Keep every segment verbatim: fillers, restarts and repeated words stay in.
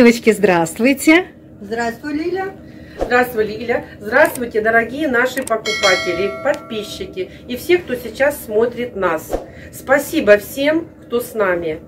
Девочки, здравствуйте! Здравствуй, Лиля! Здравствуй, Лиля! Здравствуйте, дорогие наши покупатели, подписчики и все, кто сейчас смотрит нас. Спасибо всем, кто с нами.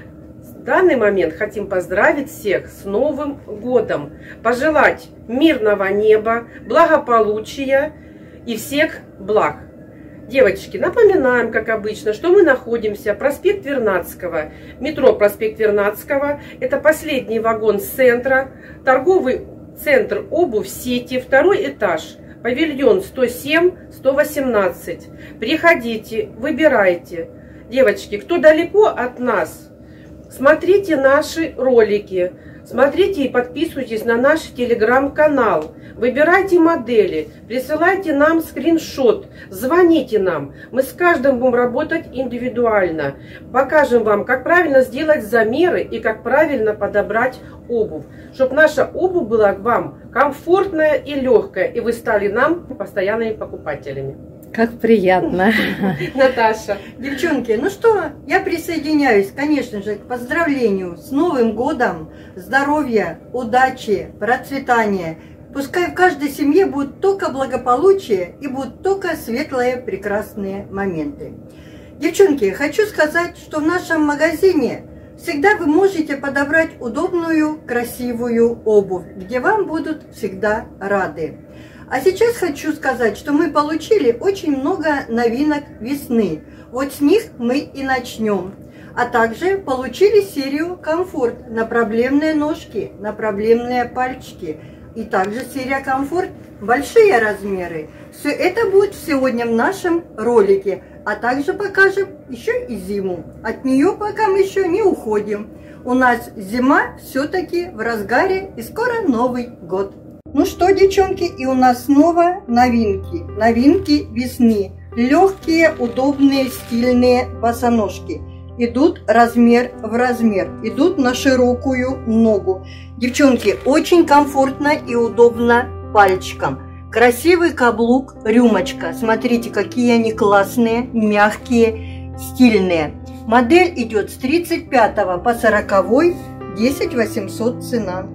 В данный момент хотим поздравить всех с Новым годом, пожелать мирного неба, благополучия и всех благ. Девочки, напоминаем, как обычно, что мы находимся проспект Вернадского, метро проспект Вернадского. Это последний вагон с центра, торговый центр обувь сети, второй этаж, павильон сто семь сто восемнадцать. Приходите, выбирайте. Девочки, кто далеко от нас, смотрите наши ролики, смотрите и подписывайтесь на наш телеграм-канал. Выбирайте модели, присылайте нам скриншот, звоните нам. Мы с каждым будем работать индивидуально. Покажем вам, как правильно сделать замеры и как правильно подобрать обувь. Чтобы наша обувь была к вам комфортная и легкая, и вы стали нам постоянными покупателями. Как приятно. Наташа. Девчонки, ну что, я присоединяюсь, конечно же, к поздравлению с Новым годом, здоровья, удачи, процветания. Пускай в каждой семье будет только благополучие и будут только светлые, прекрасные моменты. Девчонки, хочу сказать, что в нашем магазине всегда вы можете подобрать удобную, красивую обувь, где вам будут всегда рады. А сейчас хочу сказать, что мы получили очень много новинок весны. Вот с них мы и начнем. А также получили серию «Комфорт» на проблемные ножки, на проблемные пальчики. И также серия «Комфорт» большие размеры. Все это будет сегодня в нашем ролике. А также покажем еще и зиму. От нее пока мы еще не уходим. У нас зима все-таки в разгаре и скоро Новый год. Ну что, девчонки, и у нас снова новинки. Новинки весны. Легкие, удобные, стильные босоножки. Идут размер в размер, идут на широкую ногу. Девчонки, очень комфортно и удобно пальчикам. Красивый каблук, рюмочка. Смотрите, какие они классные, мягкие, стильные. Модель идет с тридцать пятого по сороковой, десять восемьсот цена.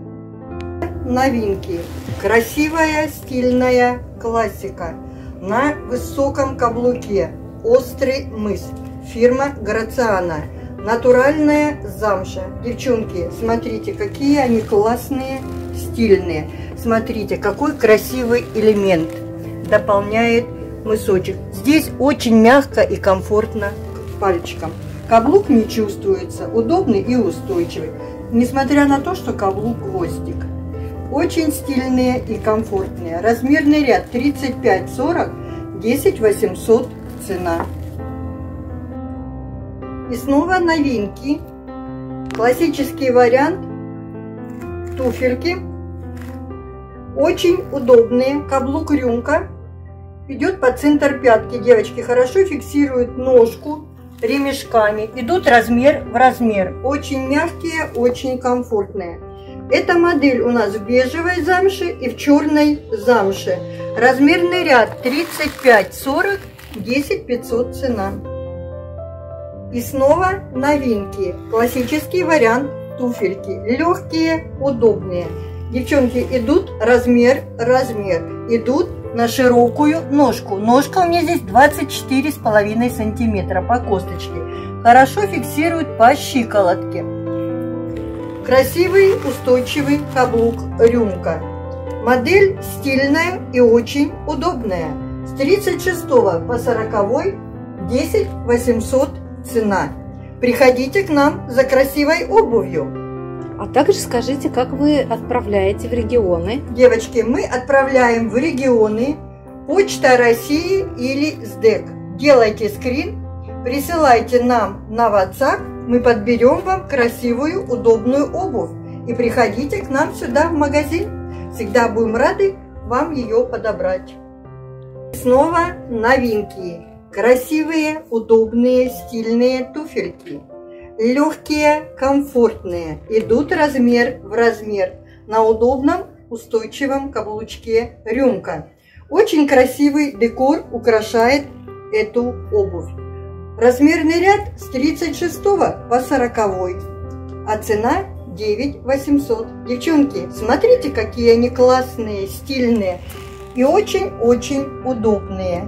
Новинки. Красивая, стильная классика. На высоком каблуке. Острый мыс. Фирма Грациана. Натуральная замша. Девчонки, смотрите, какие они классные, стильные. Смотрите, какой красивый элемент дополняет мысочек. Здесь очень мягко и комфортно пальчикам. Каблук не чувствуется, удобный и устойчивый. Несмотря на то, что каблук гвоздик. Очень стильные и комфортные. Размерный ряд тридцать пять сорок, десять восемьсот цена. И снова новинки. Классический вариант туфельки. Очень удобные. Каблук рюмка. Идет по центр пятки. Девочки хорошо фиксируют ножку ремешками. Идут размер в размер. Очень мягкие, очень комфортные. Эта модель у нас в бежевой замше и в черной замше. Размерный ряд тридцать пять сорок, десять пятьсот цена. И снова новинки. Классический вариант туфельки. Легкие, удобные. Девчонки, идут размер, размер. Идут на широкую ножку. Ножка у меня здесь двадцать четыре с половиной сантиметра по косточке. Хорошо фиксирует по щиколотке. Красивый, устойчивый каблук рюмка. Модель стильная и очень удобная. С тридцать шестого по сороковой, десять восемьсот цена. Приходите к нам за красивой обувью. А также скажите, как вы отправляете в регионы? Девочки, мы отправляем в регионы Почта России или СДЭК. Делайте скрин, присылайте нам на WhatsApp, мы подберем вам красивую, удобную обувь. И приходите к нам сюда в магазин. Всегда будем рады вам ее подобрать. Снова новинки. Красивые, удобные, стильные туфельки. Легкие, комфортные. Идут размер в размер. На удобном, устойчивом каблучке рюмка. Очень красивый декор украшает эту обувь. Размерный ряд с тридцать шестого по сороковой. А цена девять восемьсот. Девчонки, смотрите, какие они классные, стильные и очень-очень удобные.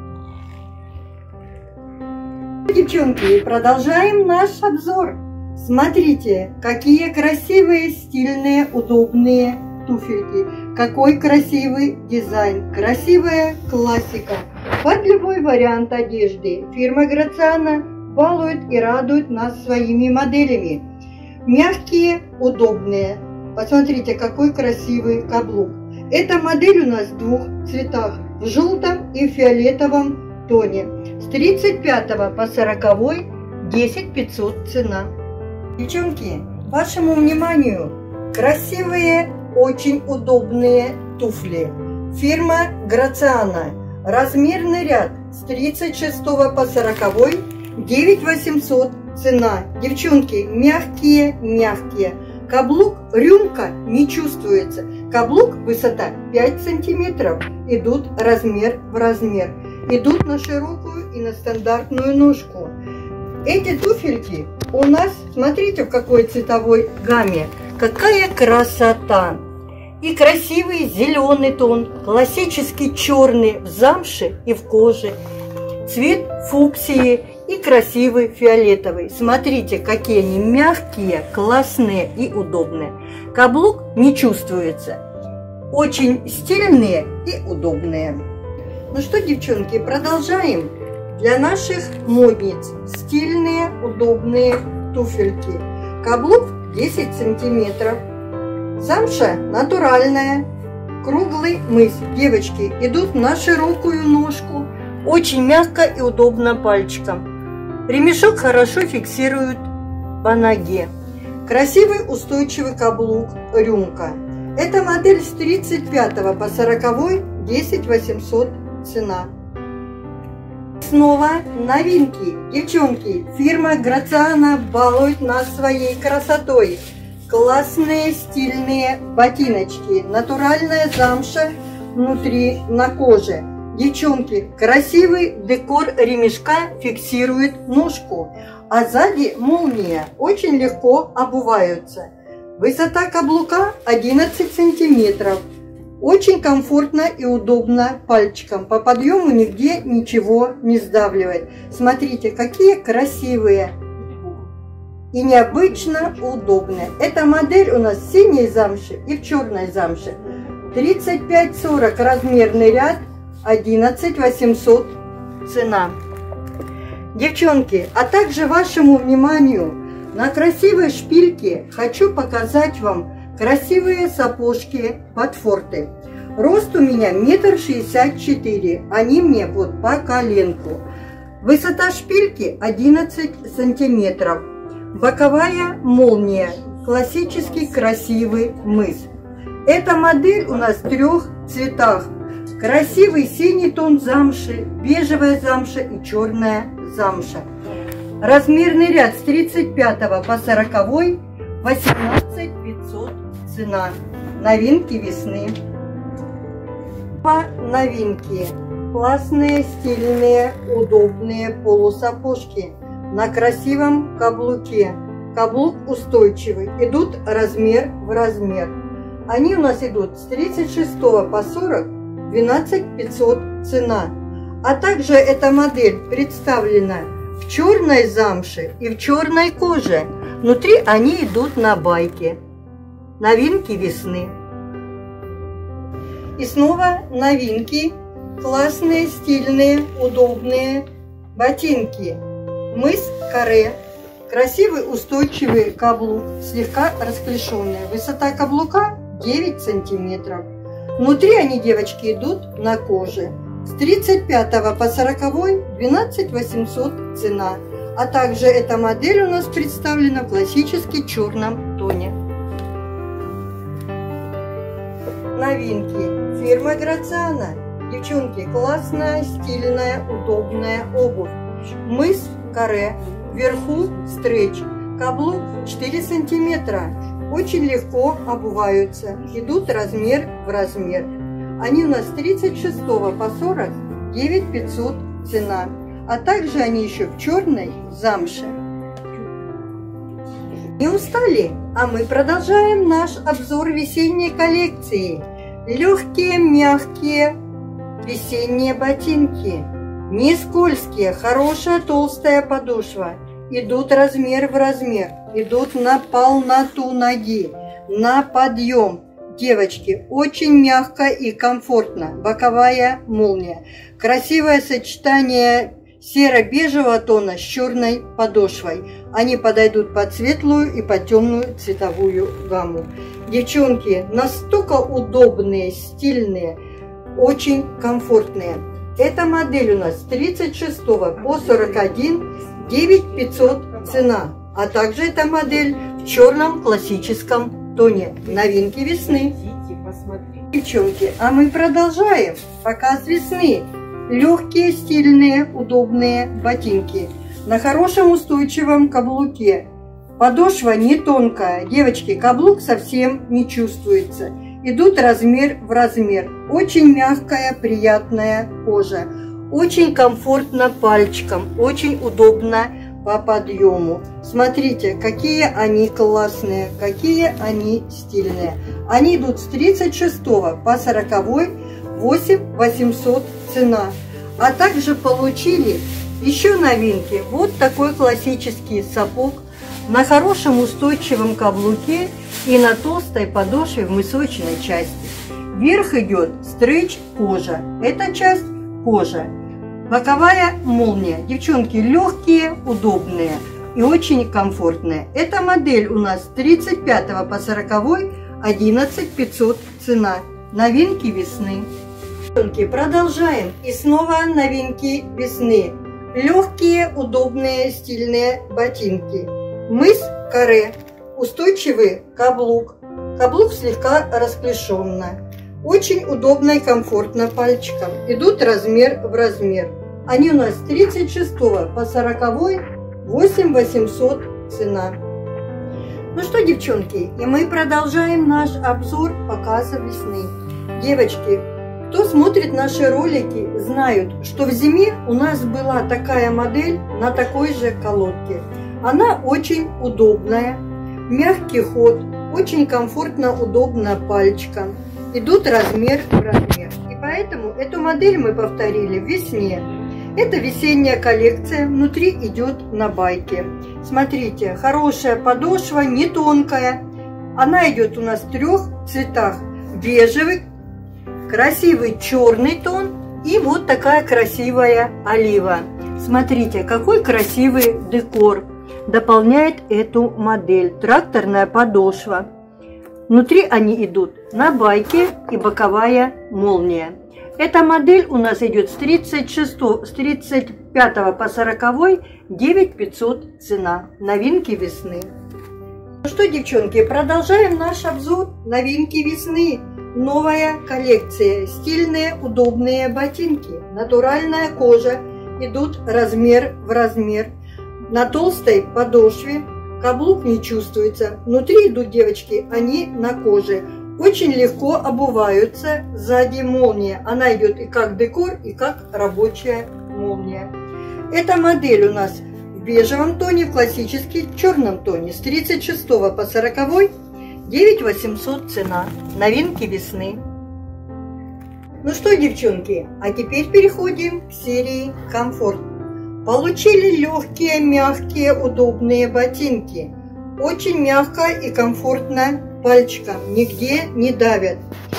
Девчонки, продолжаем наш обзор. Смотрите, какие красивые, стильные, удобные туфельки. Какой красивый дизайн, красивая классика. Под любой вариант одежды фирма Грациана балует и радует нас своими моделями. Мягкие, удобные. Посмотрите, какой красивый каблук. Эта модель у нас в двух цветах, в желтом и фиолетовом тоне. С тридцать пятого по сороковой десять пятьсот цена. Девчонки, вашему вниманию красивые, очень удобные туфли. Фирма Грациана. Размерный ряд с тридцать шестого по сороковой девять восемьсот цена. Девчонки, мягкие, мягкие. Каблук, рюмка не чувствуется. Каблук высота пять сантиметров. Идут размер в размер. Идут на широкую и на стандартную ножку. Эти туфельки у нас, смотрите, в какой цветовой гамме. Какая красота! И красивый зеленый тон, классический черный в замше и в коже, цвет фуксии и красивый фиолетовый. Смотрите, какие они мягкие, классные и удобные. Каблук не чувствуется. Очень стильные и удобные. Ну что, девчонки, продолжаем. Для наших модниц стильные, удобные туфельки. Каблук десять сантиметров. Замша натуральная. Круглый мыс. Девочки, идут на широкую ножку. Очень мягко и удобно пальчиком. Ремешок хорошо фиксирует по ноге. Красивый устойчивый каблук, рюмка. Эта модель с тридцать пятого по сороковой десять восемьсот цена. Снова новинки. Девчонки, фирма Грациана балует нас своей красотой. Классные стильные ботиночки. Натуральная замша внутри на коже. Девчонки, красивый декор ремешка фиксирует ножку. А сзади молния. Очень легко обуваются. Высота каблука одиннадцать сантиметров. Очень комфортно и удобно пальчиком. По подъему нигде ничего не сдавливает. Смотрите, какие красивые и необычно удобные. Эта модель у нас в синей замше и в черной замше. тридцать пять сорок размерный ряд, одиннадцать восемьсот цена. Девчонки, а также вашему вниманию на красивой шпильке хочу показать вам красивые сапожки Ботфорты. Рост у меня метр шестьдесят четыре, они мне вот по коленку. Высота шпильки одиннадцать сантиметров. Боковая молния, классический красивый мыс. Эта модель у нас в трех цветах. Красивый синий тон замши, бежевая замша и черная замша. Размерный ряд с тридцать пятого по сороковой восемнадцать пятьсот цена. Новинки весны. Новинки. Классные, стильные, удобные полусапожки на красивом каблуке. Каблук устойчивый. Идут размер в размер. Они у нас идут с тридцать шестого по сорок двенадцать пятьсот цена. А также эта модель представлена в черной замше и в черной коже. Внутри они идут на байке. Новинки весны. И снова новинки. Классные, стильные, удобные ботинки. Мыс каре. Красивый устойчивый каблук, слегка расклешенный. Высота каблука девять сантиметров. Внутри они, девочки, идут на коже. С тридцать пятого по сороковой двенадцать восемьсот цена. А также эта модель у нас представлена в классически черном тоне. Новинки. Фирма Грациана. Девчонки, классная, стильная, удобная обувь. Мыс каре. Вверху стретч. Каблук четыре сантиметра. Очень легко обуваются. Идут размер в размер. Они у нас с тридцать шестого по сорок девять пятьсот цена. А также они еще в черной замше. Не устали? А мы продолжаем наш обзор весенней коллекции. Легкие, мягкие весенние ботинки. Не скользкие, хорошая толстая подошва. Идут размер в размер. Идут на полноту ноги, на подъем. Девочки, очень мягко и комфортно. Боковая молния. Красивое сочетание серо-бежевого тона с черной подошвой. Они подойдут под светлую и под темную цветовую гамму. Девчонки, настолько удобные, стильные, очень комфортные. Эта модель у нас с тридцать шестого по сорок один, девять тысяч пятьсот цена. А также эта модель в черном классическом тоне. Новинки весны. Девчонки, а мы продолжаем показ весны. Легкие, стильные, удобные ботинки на хорошем устойчивом каблуке. Подошва не тонкая. Девочки, каблук совсем не чувствуется. Идут размер в размер. Очень мягкая, приятная кожа. Очень комфортно пальчикам. Очень удобно по подъему. Смотрите, какие они классные, какие они стильные. Они идут с тридцать шестого по сороковой, восемь тысяч восемьсот цена. А также получили еще новинки. Вот такой классический сапог на хорошем устойчивом каблуке и на толстой подошве в мысочной части. Вверх идет стрейч кожа. Эта часть кожа. Боковая молния. Девчонки, легкие, удобные и очень комфортные. Эта модель у нас с тридцать пятого по сороковой, одиннадцать тысяч пятьсот цена. Новинки весны. Девчонки, продолжаем. И снова новинки весны. Легкие, удобные, стильные ботинки. Мыс каре. Устойчивый каблук. Каблук слегка расклешенно. Очень удобно и комфортно пальчикам. Идут размер в размер. Они у нас с тридцать шестого по сороковой, восемь тысяч восемьсот цена. Ну что, девчонки, и мы продолжаем наш обзор показа весны. Девочки, кто смотрит наши ролики, знают, что в зиме у нас была такая модель на такой же колодке. Она очень удобная, мягкий ход, очень комфортно, удобно пальчикам. Идут размер в размер. И поэтому эту модель мы повторили в весне. Это весенняя коллекция, внутри идет на байке. Смотрите, хорошая подошва, не тонкая. Она идет у нас в трех цветах. Бежевый, красивый черный тон и вот такая красивая олива. Смотрите, какой красивый декор дополняет эту модель. Тракторная подошва. Внутри они идут на байке и боковая молния. Эта модель у нас идет с тридцать шестого, с тридцать пятого по сороковой, девять тысяч пятьсот цена. Новинки весны. Ну что, девчонки, продолжаем наш обзор новинки весны. Новая коллекция. Стильные, удобные ботинки. Натуральная кожа. Идут размер в размер. На толстой подошве. Каблук не чувствуется. Внутри идут, девочки, они на коже. Очень легко обуваются. Сзади молния. Она идет и как декор, и как рабочая молния. Эта модель у нас в бежевом тоне, в классически черном тоне. С тридцать шестого по сороковой, девять тысяч восемьсот цена. Новинки весны. Ну что, девчонки, а теперь переходим к серии комфорт. Получили легкие, мягкие, удобные ботинки. Очень мягко и комфортно пальчикам, нигде не давят.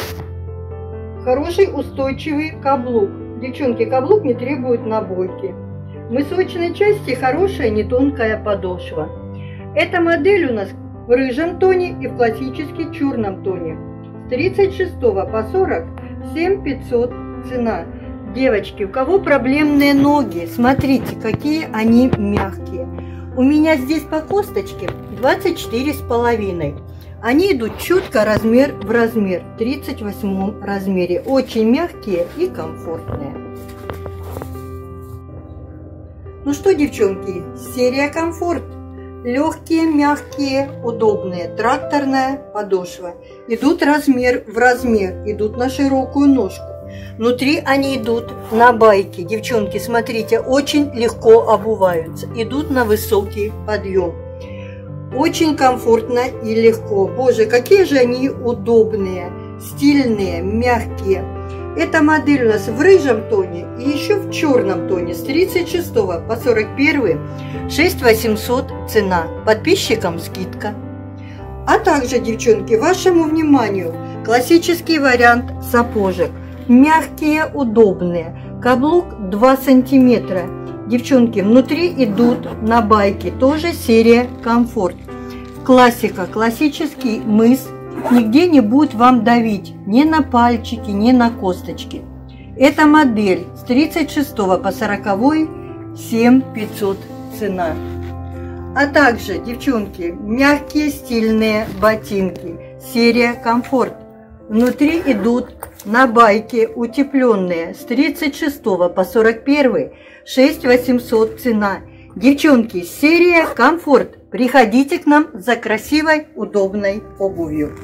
Хороший устойчивый каблук. Девчонки, каблук не требует набойки. В мысочной части хорошая не тонкая подошва. Эта модель у нас в рыжем тоне и в классически черном тоне. С тридцать шестого по сорок, семь тысяч пятьсот цена. Девочки, у кого проблемные ноги, смотрите, какие они мягкие. У меня здесь по косточке двадцать четыре с половиной. Они идут четко размер в размер, в тридцать восьмом размере. Очень мягкие и комфортные. Ну что, девчонки, серия комфорт. Легкие, мягкие, удобные. Тракторная подошва. Идут размер в размер, идут на широкую ножку. Внутри они идут на байке. Девчонки, смотрите, очень легко обуваются. Идут на высокий подъем. Очень комфортно и легко. Боже, какие же они удобные, стильные, мягкие. Эта модель у нас в рыжем тоне и еще в черном тоне с тридцать шестого по сорок первый. шесть тысяч восемьсот цена. Подписчикам скидка. А также, девчонки, вашему вниманию классический вариант сапожек. Мягкие, удобные. Каблук два сантиметра. Девчонки, внутри идут на байке. Тоже серия Комфорт. Классика, классический мыс. Нигде не будет вам давить. Ни на пальчики, ни на косточки. Эта модель с тридцать шестого по сороковой. семь тысяч пятьсот цена. А также, девчонки, мягкие стильные ботинки. Серия Комфорт. Внутри идут на байке утепленные с тридцать шестого по сорок первый. шесть тысяч восемьсот цена. Девчонки, серия Комфорт. Приходите к нам за красивой, удобной обувью.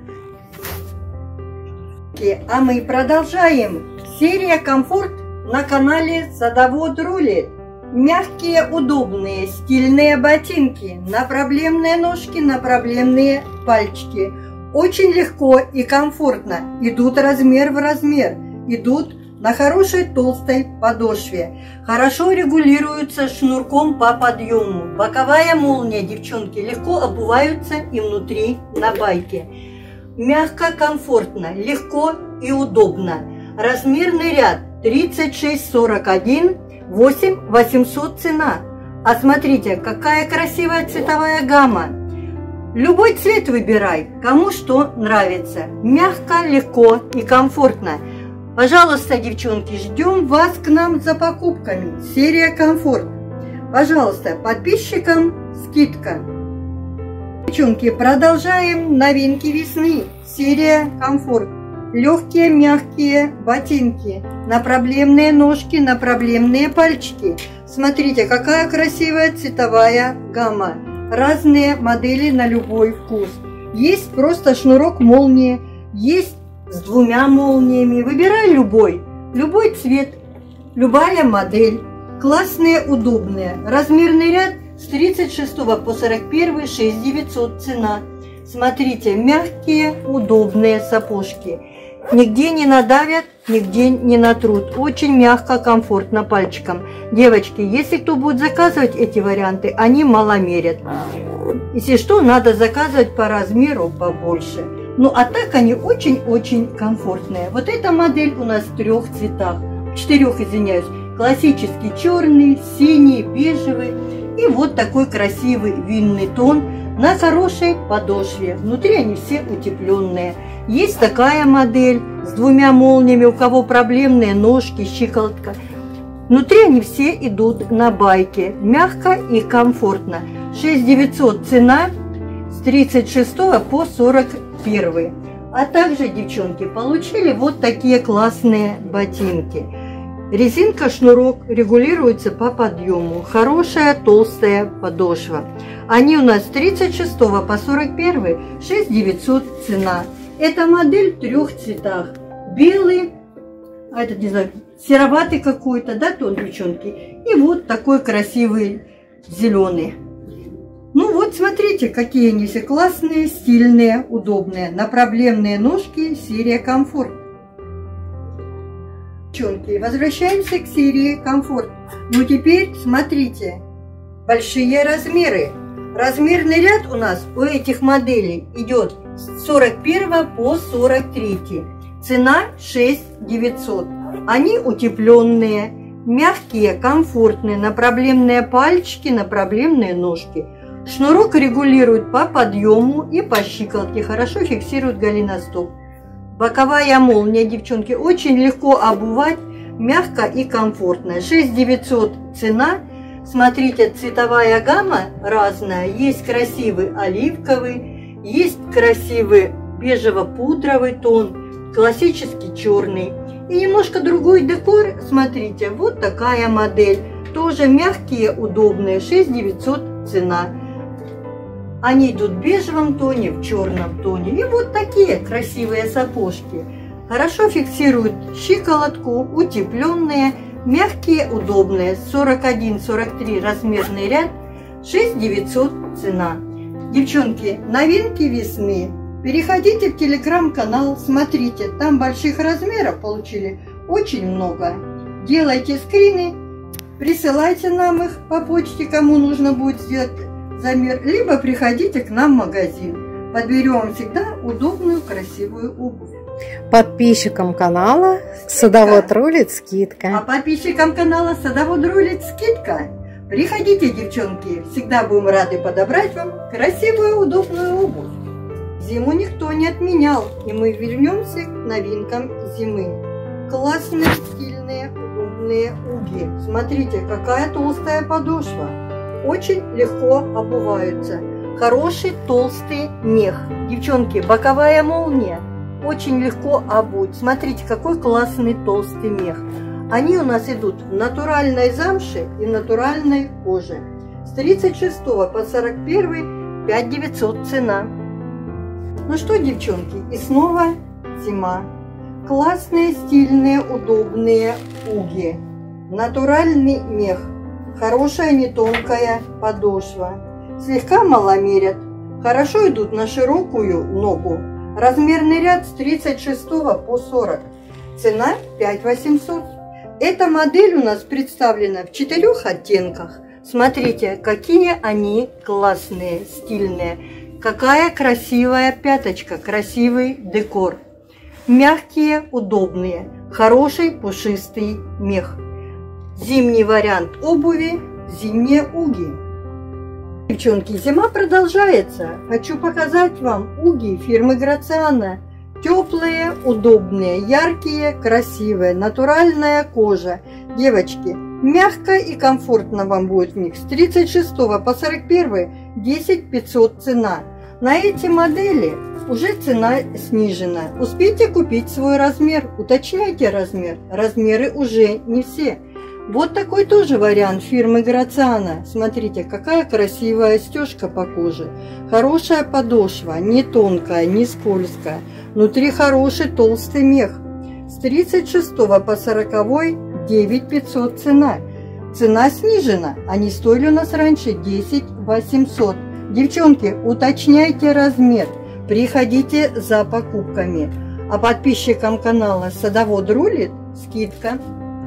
А мы продолжаем. Серия Комфорт на канале Садовод рулит. Мягкие, удобные, стильные ботинки. На проблемные ножки, на проблемные пальчики. Очень легко и комфортно. Идут размер в размер. Идут на хорошей толстой подошве. Хорошо регулируются шнурком по подъему. Боковая молния, девчонки, легко обуваются и внутри на байке. Мягко, комфортно, легко и удобно. Размерный ряд тридцать шесть сорок один, восемь тысяч восемьсот цена. А смотрите, какая красивая цветовая гамма. Любой цвет выбирай, кому что нравится. Мягко, легко и комфортно. Пожалуйста, девчонки, ждем вас к нам за покупками. Серия Комфорт. Пожалуйста, подписчикам скидка. Девчонки, продолжаем новинки весны. Серия Комфорт. Легкие, мягкие ботинки. На проблемные ножки, на проблемные пальчики. Смотрите, какая красивая цветовая гамма. Разные модели на любой вкус. Есть просто шнурок молнии, есть с двумя молниями. Выбирай любой, любой цвет, любая модель. Классные, удобные. Размерный ряд с тридцать шестого по сорок первый, шесть тысяч девятьсот цена. Смотрите, мягкие, удобные сапожки. Нигде не надавят, нигде не натрут. Очень мягко, комфортно пальчиком. Девочки, если кто будет заказывать эти варианты, они маломерят. Если что, надо заказывать по размеру побольше. Ну а так они очень-очень комфортные. Вот эта модель у нас в трех цветах. Четырех, извиняюсь. Классический черный, синий, бежевый. И вот такой красивый винный тон на хорошей подошве. Внутри они все утепленные. Есть такая модель с двумя молниями, у кого проблемные ножки, щиколотка. Внутри они все идут на байке. Мягко и комфортно. шесть тысяч девятьсот цена с тридцать шестого по сорок первый. А также, девчонки, получили вот такие классные ботинки. Резинка, шнурок регулируется по подъему. Хорошая толстая подошва. Они у нас с тридцать шестого по сорок первый. шесть тысяч девятьсот цена. Эта модель в трех цветах. Белый, а это не знаю, сероватый какой-то, да, тон, девчонки. И вот такой красивый зеленый. Ну вот, смотрите, какие они все классные, стильные, удобные. На проблемные ножки серия Комфорт. Девчонки, возвращаемся к серии Комфорт. Ну теперь смотрите, большие размеры. Размерный ряд у нас у этих моделей идет с сорок первого по сорок третий. Цена шесть тысяч девятьсот. Они утепленные, мягкие, комфортные, на проблемные пальчики, на проблемные ножки. Шнурок регулирует по подъему и по щиколотке, хорошо фиксирует голеностоп. Боковая молния, девчонки, очень легко обувать, мягко и комфортно. шесть тысяч девятьсот цена. Смотрите, цветовая гамма разная. Есть красивый оливковый, есть красивый бежево-пудровый тон, классический черный. И немножко другой декор. Смотрите, вот такая модель. Тоже мягкие, удобные. шесть тысяч девятьсот цена. Они идут в бежевом тоне, в черном тоне. И вот такие красивые сапожки. Хорошо фиксируют щиколотку, утепленные, мягкие, удобные. сорок один сорок три размерный ряд, шесть тысяч девятьсот цена. Девчонки, новинки весны. Переходите в телеграм-канал, смотрите, там больших размеров получили очень много. Делайте скрины, присылайте нам их по почте, кому нужно будет сделать замер, либо приходите к нам в магазин. Подберем всегда удобную, красивую обувь. Подписчикам канала Садовод рулит скидка. А подписчикам канала Садовод рулит скидка. Приходите, девчонки, всегда будем рады подобрать вам красивую, удобную обувь. Зиму никто не отменял, и мы вернемся к новинкам зимы. Классные, стильные, удобные уги. Смотрите, какая толстая подошва. Очень легко обуваются. Хороший толстый мех. Девчонки, боковая молния. Очень легко обуть. Смотрите, какой классный толстый мех. Они у нас идут в натуральной замше и натуральной коже. С тридцать шестого по сорок первый пять тысяч девятьсот цена. Ну что, девчонки, и снова зима. Классные, стильные, удобные уги. Натуральный мех. Хорошая, не тонкая подошва. Слегка маломерят. Хорошо идут на широкую ногу. Размерный ряд с тридцать шестого по сорок. Цена пять тысяч восемьсот. Эта модель у нас представлена в четырех оттенках. Смотрите, какие они классные, стильные. Какая красивая пяточка, красивый декор. Мягкие, удобные, хороший пушистый мех. Зимний вариант обуви, зимние уги. Девчонки, зима продолжается. Хочу показать вам уги фирмы Грациана. Теплые, удобные, яркие, красивые, натуральная кожа. Девочки, мягко и комфортно вам будет в них. С тридцать шестого по сорок первый десять тысяч пятьсот цена. На эти модели уже цена снижена. Успейте купить свой размер, уточняйте размер. Размеры уже не все. Вот такой тоже вариант фирмы Грациана. Смотрите, какая красивая стежка по коже. Хорошая подошва, не тонкая, не скользкая. Внутри хороший толстый мех. С тридцать шестого по сороковой девять тысяч пятьсот цена. Цена снижена. Они стоили у нас раньше десять тысяч восемьсот. Девчонки, уточняйте размер. Приходите за покупками. А подписчикам канала Садовод рулит скидка.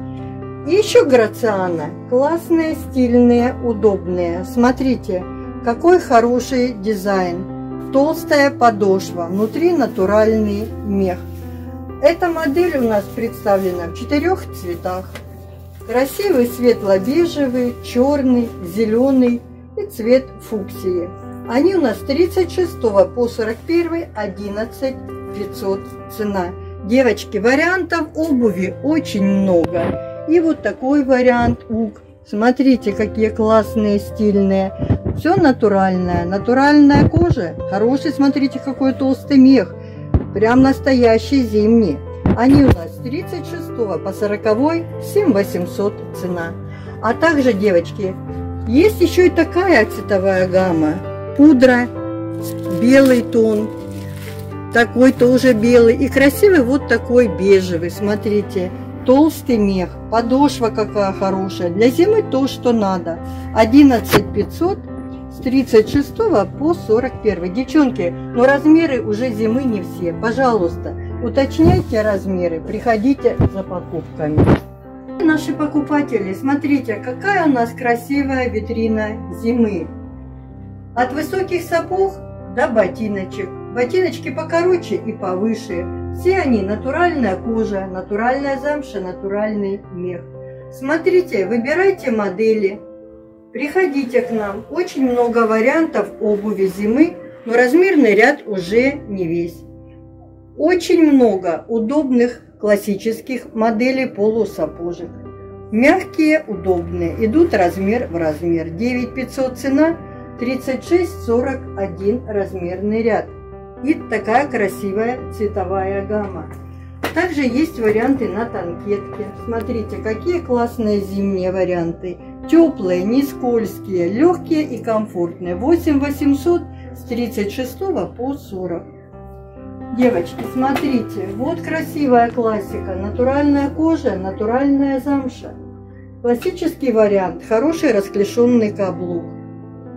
И еще Грациана. Классные, стильные, удобные. Смотрите, какой хороший дизайн. Толстая подошва. Внутри натуральный мех. Эта модель у нас представлена в четырех цветах. Красивый светло-бежевый, черный, зеленый и цвет фуксии. Они у нас с тридцать шестого по сорок первый одиннадцать тысяч пятьсот цена. Девочки, вариантов обуви очень много. И вот такой вариант уг. Смотрите, какие классные, стильные. Все натуральное. Натуральная кожа. Хороший, смотрите, какой толстый мех. Прям настоящий зимний. Они у нас с тридцать шестого по сороковой семь тысяч восемьсот цена. А также, девочки, есть еще и такая цветовая гамма. Пудра, белый тон. Такой тоже белый. И красивый вот такой бежевый. Смотрите. Толстый мех, подошва какая хорошая. Для зимы то, что надо. одиннадцать тысяч пятьсот с тридцать шестого по сорок первый. Девчонки, но размеры уже зимы не все. Пожалуйста, уточняйте размеры, приходите за покупками. Наши покупатели, смотрите, какая у нас красивая витрина зимы. От высоких сапог до ботиночек. Ботиночки покороче и повыше. Все они натуральная кожа, натуральная замша, натуральный мех. Смотрите, выбирайте модели. Приходите к нам. Очень много вариантов обуви зимы, но размерный ряд уже не весь. Очень много удобных классических моделей полусапожек. Мягкие, удобные. Идут размер в размер. девять тысяч пятьсот цена, тридцать шесть сорок один размерный ряд. И такая красивая цветовая гамма. Также есть варианты на танкетке. Смотрите, какие классные зимние варианты. Теплые, не скользкие, легкие и комфортные. восемь тысяч восемьсот с тридцать шестого по сорок. Девочки, смотрите, вот красивая классика. Натуральная кожа, натуральная замша. Классический вариант. Хороший расклешенный каблук.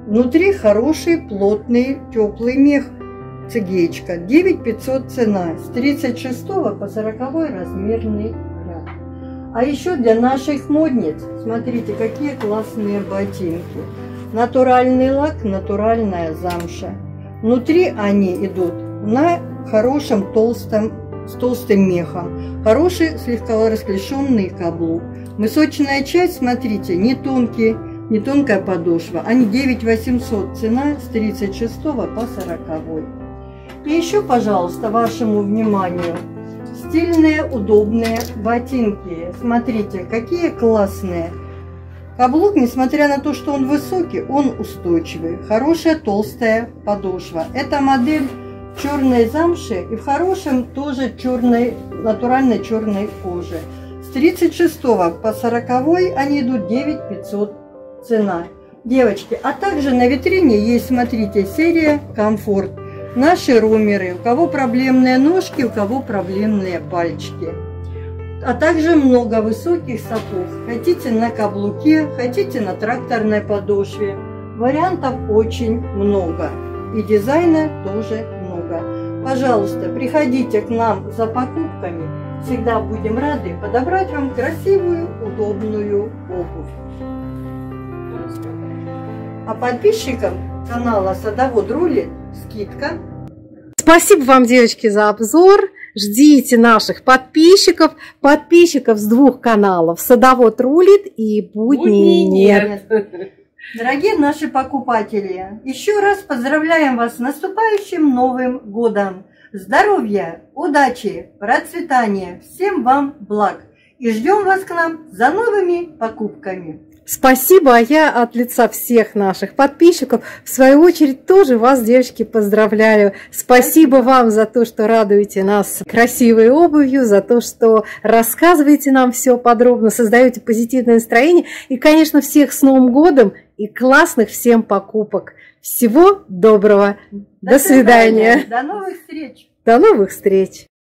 Внутри хороший, плотный, теплый мех. Цигеечка. девять пятьсот цена. С тридцать шестого по сороковой размерный ряд. А еще для наших модниц, смотрите, какие классные ботинки. Натуральный лак, натуральная замша. Внутри они идут на хорошем толстом, с толстым мехом. Хороший слегка расклешенный каблук. Мысочная часть, смотрите, не тонкий, не тонкая подошва. Они девять восемьсот цена с тридцать шестого по сороковой. И еще, пожалуйста, вашему вниманию, стильные, удобные ботинки. Смотрите, какие классные. Каблук, несмотря на то, что он высокий, он устойчивый. Хорошая толстая подошва. Эта модель черной замши и в хорошем тоже черной, натуральной черной коже. С тридцать шестого по сороковой они идут девять пятьсот цена. Девочки, а также на витрине есть, смотрите, серия «Комфорт». Наши румеры, у кого проблемные ножки, у кого проблемные пальчики. А также много высоких сапог. Хотите на каблуке, хотите на тракторной подошве. Вариантов очень много. И дизайна тоже много. Пожалуйста, приходите к нам за покупками. Всегда будем рады подобрать вам красивую, удобную обувь. А подписчикам канала Садовод рулит скидка. Спасибо вам, девочки, за обзор. Ждите наших подписчиков, подписчиков с двух каналов. Садовод рулит и будни нет. Дорогие наши покупатели, еще раз поздравляем вас с наступающим Новым годом. Здоровья, удачи, процветания, всем вам благ. И ждем вас к нам за новыми покупками. Спасибо, а я от лица всех наших подписчиков, в свою очередь, тоже вас, девочки, поздравляю. Спасибо вам за то, что радуете нас красивой обувью, за то, что рассказываете нам все подробно, создаете позитивное настроение. И, конечно, всех с Новым годом и классных всем покупок. Всего доброго. До, До свидания. свидания. До новых встреч. До новых встреч.